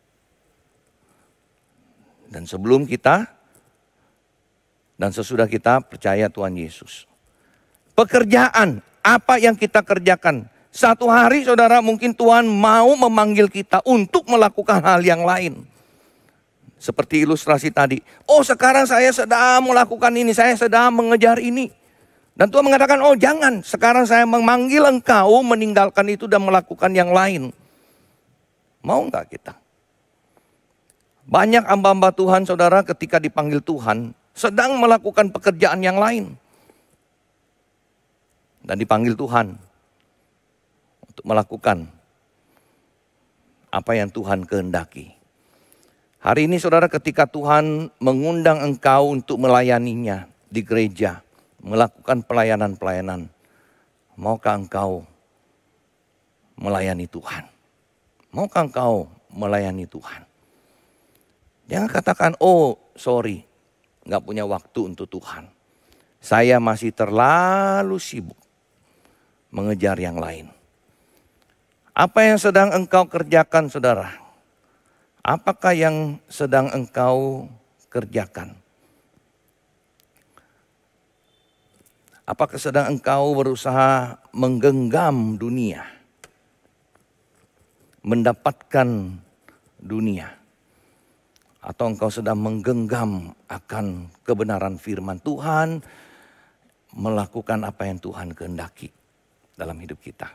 Dan sebelum kita dan sesudah kita percaya Tuhan Yesus. Pekerjaan, apa yang kita kerjakan. Satu hari saudara mungkin Tuhan mau memanggil kita untuk melakukan hal yang lain. Seperti ilustrasi tadi. Oh sekarang saya sedang melakukan ini, saya sedang mengejar ini. Dan Tuhan mengatakan, oh jangan, sekarang saya memanggil engkau meninggalkan itu dan melakukan yang lain. Mau enggak kita? Banyak hamba-hamba Tuhan saudara ketika dipanggil Tuhan sedang melakukan pekerjaan yang lain. Dan dipanggil Tuhan untuk melakukan apa yang Tuhan kehendaki. Hari ini saudara ketika Tuhan mengundang engkau untuk melayaninya di gereja. Melakukan pelayanan-pelayanan. Maukah engkau melayani Tuhan? Maukah engkau melayani Tuhan? Jangan katakan, oh sorry, gak punya waktu untuk Tuhan. Saya masih terlalu sibuk mengejar yang lain. Apa yang sedang engkau kerjakan saudara? Apakah yang sedang engkau kerjakan? Apakah sedang engkau berusaha menggenggam dunia? Mendapatkan dunia, atau engkau sedang menggenggam akan kebenaran firman Tuhan, melakukan apa yang Tuhan kehendaki dalam hidup kita.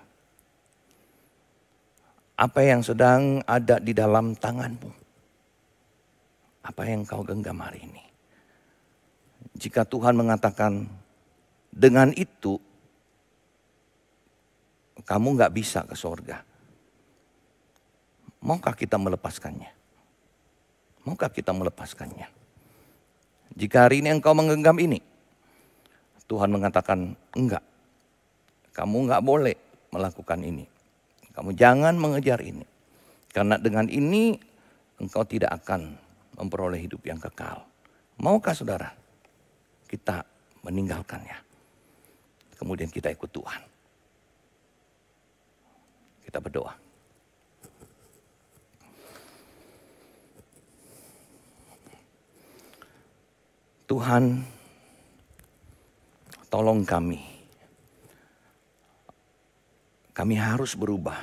Apa yang sedang ada di dalam tanganmu? Apa yang kau genggam hari ini? Jika Tuhan mengatakan dengan itu kamu gak bisa ke surga. Maukah kita melepaskannya? Maukah kita melepaskannya? Jika hari ini engkau menggenggam ini, Tuhan mengatakan enggak. Kamu enggak boleh melakukan ini. Kamu jangan mengejar ini. Karena dengan ini engkau tidak akan memperoleh hidup yang kekal. Maukah saudara kita meninggalkannya? Kemudian kita ikut Tuhan. Kita berdoa. Tuhan, tolong kami. Kami harus berubah.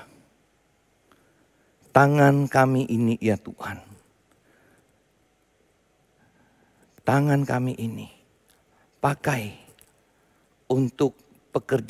Tangan kami ini ya Tuhan. Tangan kami ini pakai untuk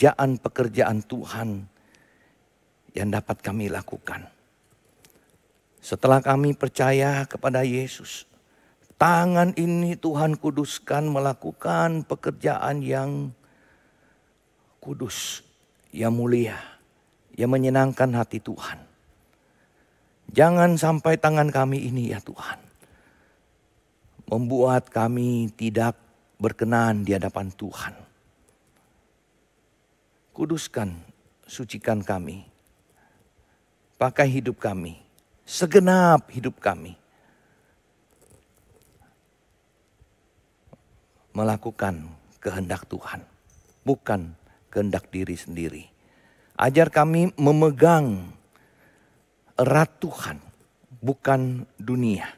pekerjaan-pekerjaan Tuhan yang dapat kami lakukan. Setelah kami percaya kepada Yesus, tangan ini Tuhan kuduskan melakukan pekerjaan yang kudus, yang mulia, yang menyenangkan hati Tuhan. Jangan sampai tangan kami ini ya Tuhan membuat kami tidak berkenan di hadapan Tuhan. Kuduskan, sucikan kami. Pakai hidup kami, segenap hidup kami. Melakukan kehendak Tuhan, bukan kehendak diri sendiri. Ajar kami memegang erat Tuhan, bukan dunia.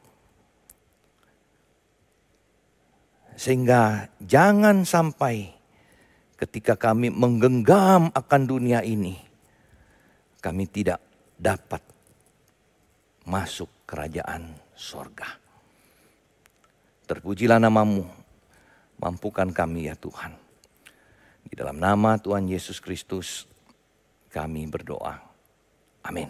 Sehingga jangan sampai ketika kami menggenggam akan dunia ini, kami tidak dapat masuk kerajaan sorga. Terpujilah namamu, mampukan kami ya Tuhan. Di dalam nama Tuhan Yesus Kristus kami berdoa. Amin.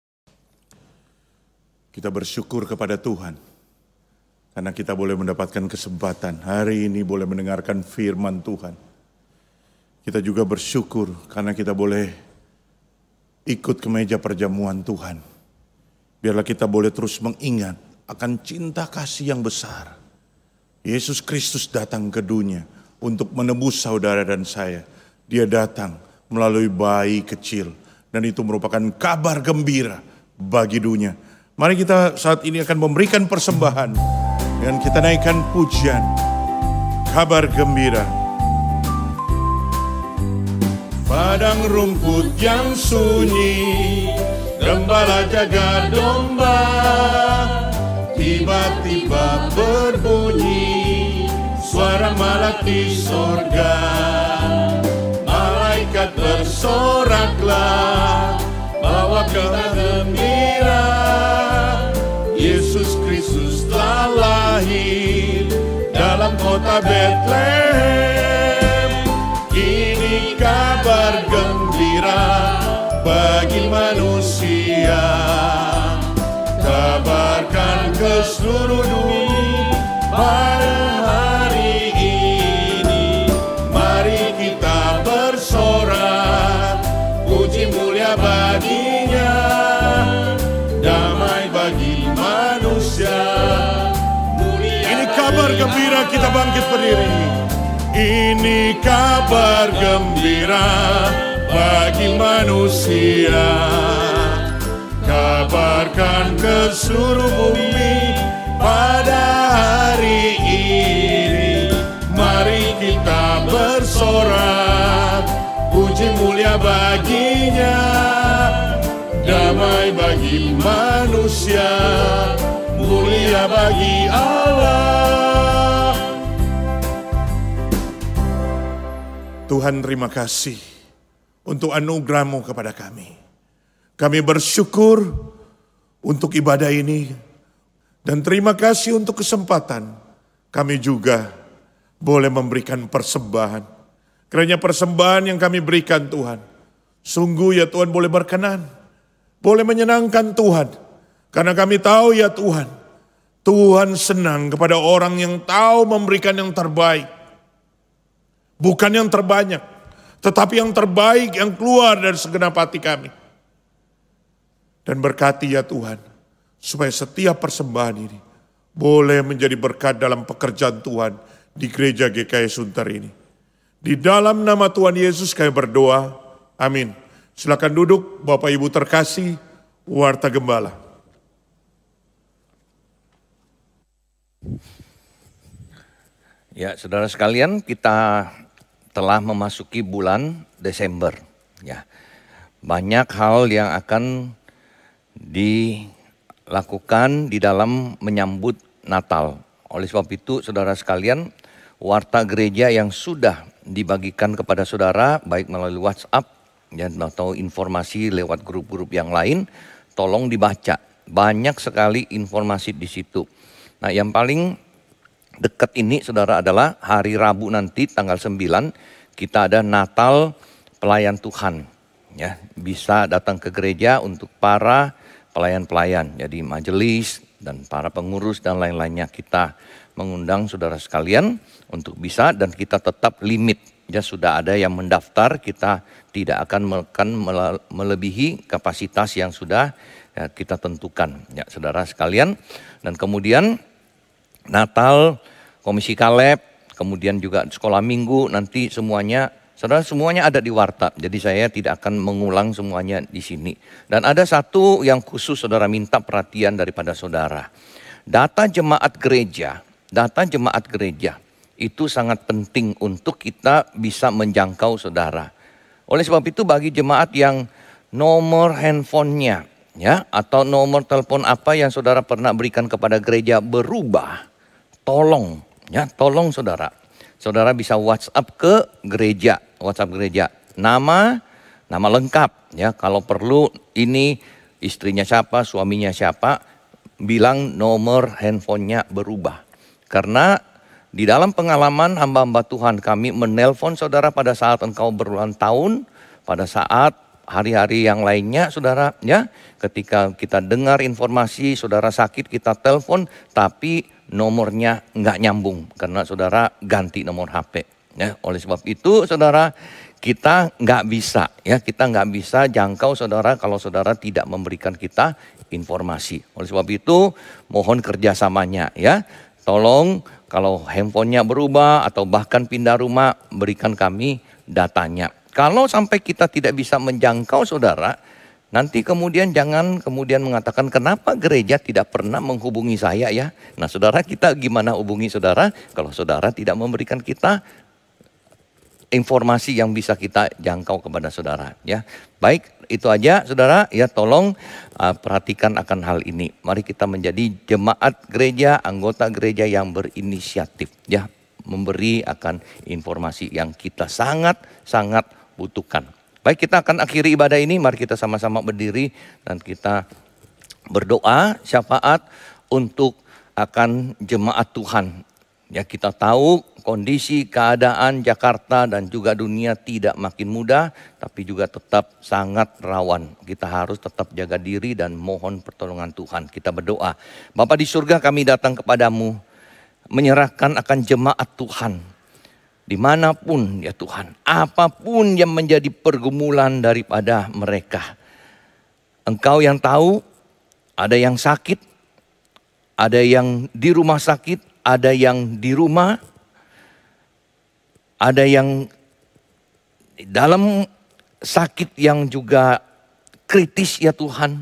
Kita bersyukur kepada Tuhan. Karena kita boleh mendapatkan kesempatan hari ini boleh mendengarkan firman Tuhan. Kita juga bersyukur karena kita boleh ikut ke meja perjamuan Tuhan. Biarlah kita boleh terus mengingat akan cinta kasih yang besar. Yesus Kristus datang ke dunia untuk menebus saudara dan saya. Dia datang melalui bayi kecil. Dan itu merupakan kabar gembira bagi dunia. Mari kita saat ini akan memberikan persembahan. Dan kita naikkan pujian, kabar gembira. Padang rumput yang sunyi, gembala jaga domba, tiba-tiba berbunyi, suara malak di sorga. Malaikat bersoraklah, bawa kabar gembira. Yesus Kristus telah lahir dalam kota Betlehem. Ini kabar gembira bagi manusia. Kabarkan ke seluruh dunia pada hari ini. Mari kita bersorak, puji mulia baginya. Damai bagi manusia. Ini kabar gembira, kita bangkit berdiri. Ini kabar gembira bagi manusia. Kabarkan ke seluruh bumi pada hari ini. Mari kita bersorak, puji mulia baginya. Damai bagi manusia, mulia bagi Allah. Tuhan, terima kasih untuk anugerah-Mu kepada kami. Kami bersyukur untuk ibadah ini. Dan terima kasih untuk kesempatan kami juga boleh memberikan persembahan. Kiranya persembahan yang kami berikan Tuhan, sungguh ya Tuhan boleh berkenan. Boleh menyenangkan Tuhan. Karena kami tahu ya Tuhan, Tuhan senang kepada orang yang tahu memberikan yang terbaik. Bukan yang terbanyak, tetapi yang terbaik yang keluar dari segenap hati kami. Dan berkati ya Tuhan, supaya setiap persembahan ini boleh menjadi berkat dalam pekerjaan Tuhan di gereja G K I Sunter ini. Di dalam nama Tuhan Yesus kami berdoa, amin. Silakan duduk Bapak Ibu terkasih, warta gembala. Ya, saudara sekalian, kita telah memasuki bulan Desember. Ya, banyak hal yang akan dilakukan di dalam menyambut Natal. Oleh sebab itu, saudara sekalian, warta gereja yang sudah dibagikan kepada saudara, baik melalui WhatsApp, ya, atau informasi lewat grup-grup yang lain, tolong dibaca. Banyak sekali informasi di situ. Nah, yang paling dekat ini saudara adalah hari Rabu nanti tanggal sembilan kita ada Natal Pelayan Tuhan. Ya, bisa datang ke gereja untuk para pelayan-pelayan, jadi majelis dan para pengurus dan lain-lainnya. Kita mengundang saudara sekalian untuk bisa, dan kita tetap limit. Ya, sudah ada yang mendaftar, kita tidak akan akan melebihi kapasitas yang sudah ya, kita tentukan. Ya, saudara sekalian. Dan kemudian Natal, komisi Kaleb, kemudian juga sekolah minggu, nanti semuanya, saudara, semuanya ada di Warta. Jadi saya tidak akan mengulang semuanya di sini. Dan ada satu yang khusus saudara minta perhatian daripada saudara. Data jemaat gereja, data jemaat gereja itu sangat penting untuk kita bisa menjangkau saudara. Oleh sebab itu bagi jemaat yang nomor handphonenya ya atau nomor telepon apa yang saudara pernah berikan kepada gereja berubah, tolong ya, tolong saudara. Saudara bisa WhatsApp ke gereja, WhatsApp gereja. Nama, nama lengkap ya. Kalau perlu ini istrinya siapa, suaminya siapa, bilang nomor handphonenya berubah. Karena di dalam pengalaman hamba-hamba Tuhan kami menelpon saudara pada saat engkau berulang tahun, pada saat hari-hari yang lainnya saudara ya. Ketika kita dengar informasi saudara sakit kita telepon tapi nomornya nggak nyambung karena saudara ganti nomor H P. Ya, oleh sebab itu saudara kita nggak bisa ya kita nggak bisa jangkau saudara kalau saudara tidak memberikan kita informasi. Oleh sebab itu mohon kerjasamanya ya. Tolong kalau handphonenya berubah atau bahkan pindah rumah berikan kami datanya. Kalau sampai kita tidak bisa menjangkau saudara, nanti kemudian jangan kemudian mengatakan kenapa gereja tidak pernah menghubungi saya ya. Nah saudara, kita gimana hubungi saudara kalau saudara tidak memberikan kita informasi yang bisa kita jangkau kepada saudara ya. Baik, itu aja saudara ya, tolong uh, perhatikan akan hal ini. Mari kita menjadi jemaat gereja, anggota gereja yang berinisiatif ya, memberi akan informasi yang kita sangat-sangat butuhkan. Baik, kita akan akhiri ibadah ini, mari kita sama-sama berdiri dan kita berdoa syafaat untuk akan jemaat Tuhan. Ya, kita tahu kondisi keadaan Jakarta dan juga dunia tidak makin mudah, tapi juga tetap sangat rawan. Kita harus tetap jaga diri dan mohon pertolongan Tuhan. Kita berdoa. Bapa di surga, kami datang kepadamu, menyerahkan akan jemaat Tuhan. Dimanapun ya Tuhan, apapun yang menjadi pergumulan daripada mereka. Engkau yang tahu, ada yang sakit, ada yang di rumah sakit, ada yang di rumah, ada yang dalam sakit yang juga kritis ya Tuhan.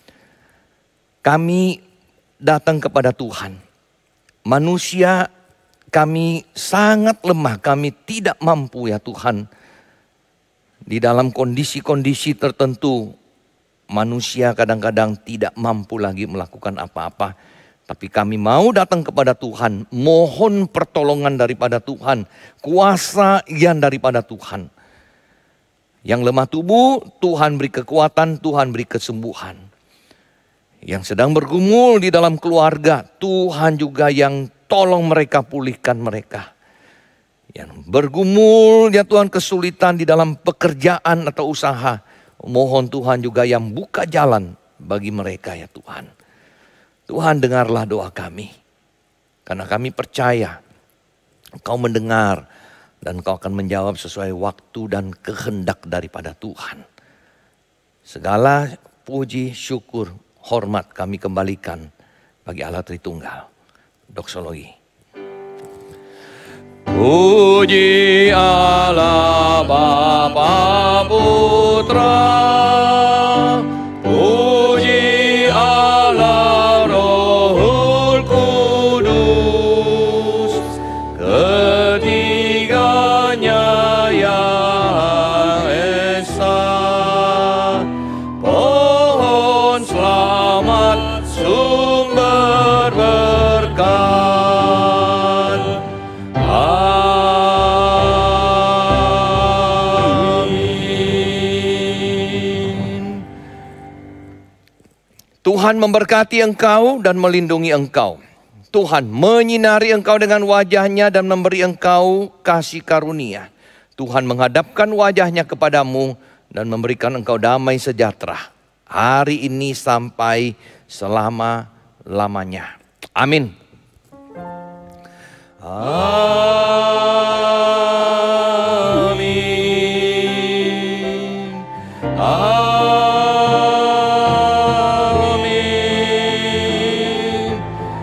Kami datang kepada Tuhan. Manusia kami sangat lemah, kami tidak mampu ya Tuhan. Di dalam kondisi-kondisi tertentu, manusia kadang-kadang tidak mampu lagi melakukan apa-apa. Tapi kami mau datang kepada Tuhan, mohon pertolongan daripada Tuhan, kuasa yang daripada Tuhan. Yang lemah tubuh, Tuhan beri kekuatan, Tuhan beri kesembuhan. Yang sedang bergumul di dalam keluarga, Tuhan juga yang tolong mereka, pulihkan mereka. Yang bergumul ya Tuhan kesulitan di dalam pekerjaan atau usaha, mohon Tuhan juga yang buka jalan bagi mereka ya Tuhan. Tuhan, dengarlah doa kami. Karena kami percaya Engkau mendengar dan Engkau akan menjawab sesuai waktu dan kehendak daripada Tuhan. Segala puji, syukur, hormat kami kembalikan bagi Allah Tritunggal. Doksologi. Puji Allah Bapa Putra, puji Allah Tuhan memberkati engkau dan melindungi engkau. Tuhan menyinari engkau dengan wajahnya dan memberi engkau kasih karunia. Tuhan menghadapkan wajahnya kepadamu dan memberikan engkau damai sejahtera. hari ini sampai selama-lamanya. Amin. Amin. Amin.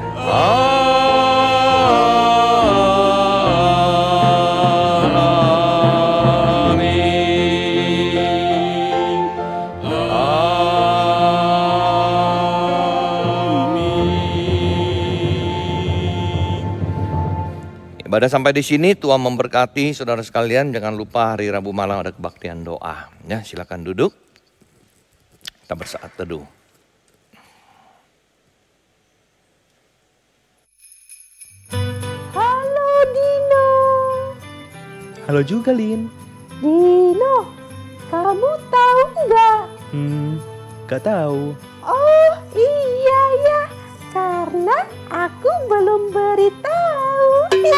Ibadah sampai di sini, Tuhan memberkati saudara sekalian. Jangan lupa hari Rabu malam ada kebaktian doa. Ya, silakan duduk. Kita bersaat teduh. Halo Dino. Halo juga, Lin. Dino, kamu tahu nggak? Hmm, gak tahu. Oh iya ya, karena aku belum beritahu.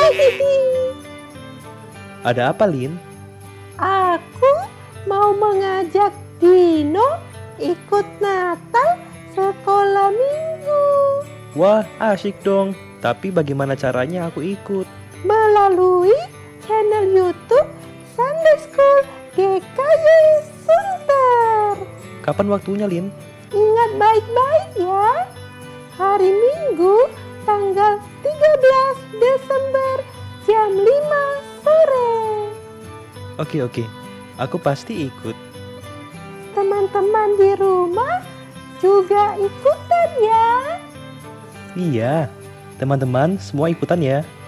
Ada apa, Lin? Aku mau mengajak Dino ikut Natal sekolah minggu Wah, asik dong. Tapi bagaimana caranya aku ikut? melalui channel YouTube Sunday School G K Y Sunter. Kapan waktunya, Lin? Ingat baik-baik ya. Hari Minggu tanggal tiga belas Desember jam lima sore. Oke, oke. Aku pasti ikut. Teman-teman di rumah juga ikutan ya. Iya, teman-teman semua ikutan ya.